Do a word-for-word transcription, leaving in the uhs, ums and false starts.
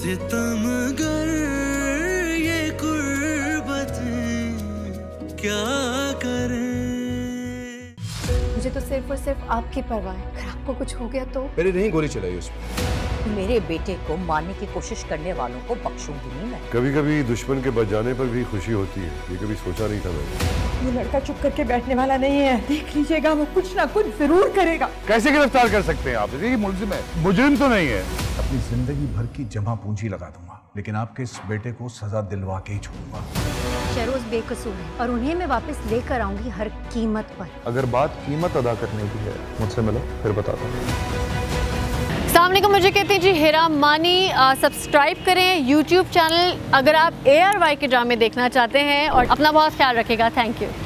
सितमगर ये कुर्बतें क्या करें। मुझे तो सिर्फ और सिर्फ आपकी परवाह है। अगर आपको कुछ हो गया तो? मैंने नहीं गोली चलाई उसमें। मेरे बेटे को मारने की कोशिश करने वालों को बख्शूंगी नहीं मैं। कभी कभी दुश्मन के बच जाने पर भी खुशी होती है, ये कभी सोचा नहीं था मैंने। ये लड़का चुप करके बैठने वाला नहीं है, देख लीजिएगा वो कुछ ना कुछ जरूर करेगा। कैसे गिरफ्तार कर सकते हैं आप? ये मुलजिम है, मुजरिम तो नहीं है। अपनी जिंदगी भर की जमा पूंजी लगा दूंगा, लेकिन आपके इस बेटे को सजा दिलवा के ही छोड़ूंगा। शहरोज बेकसूर है और उन्हें मैं वापस लेकर आऊंगी हर कीमत पर। अगर बात कीमत अदा करने की है, मुझसे मिलो फिर बताता हूँ। सामने को मुझे कहते हैं जी हेरा मानी। सब्सक्राइब करें यूट्यूब चैनल अगर आप ए आर वाई के ड्रामे देखना चाहते हैं और अपना बहुत ख्याल रखेगा। Thank you.